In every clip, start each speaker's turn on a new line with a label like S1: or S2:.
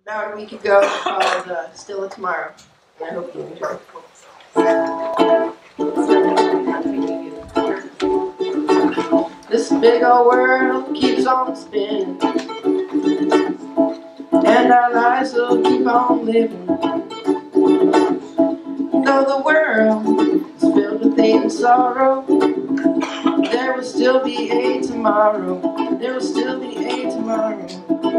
S1: about a week ago called Still a Tomorrow. And I hope you enjoy. This big old world keeps on spinning, and our lives will keep on living. Though the world is filled with hate and sorrow, there will still be a tomorrow. There will still be a tomorrow.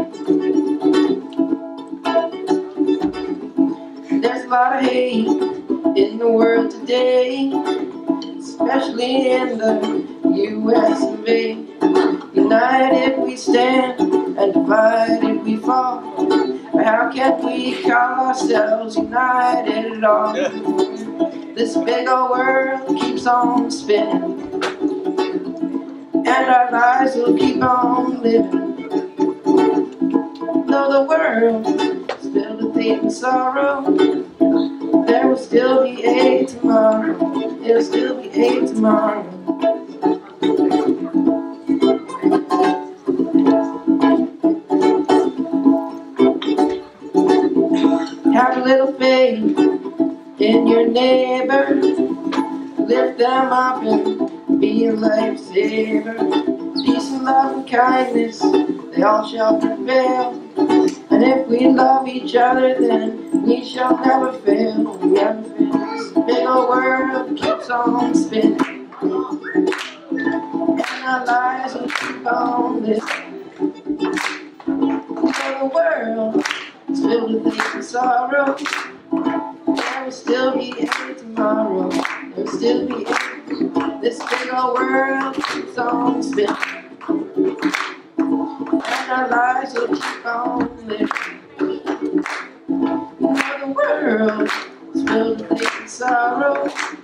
S1: There's a lot of hate in the world today, especially in the U.S. of A. United we stand, and divided we fall. But how can we call ourselves united at all? This big old world keeps on spinning, and our lives will keep on living. Though the world is filled with hate and sorrow, there will still be a tomorrow. There will still be a tomorrow. Have a little faith in your neighbor, lift them up and be a lifesaver. Peace and love and kindness, they all shall prevail. And if we love each other, then we shall never fail. Never fail. This big old world keeps on spinning, and our lives will keep on living. For the world is filled with hate and sorrow, there will still be a tomorrow. There will still be a. This big old world keeps on spinning, and our lives will keep on living. The world is filled with hate and sorrow,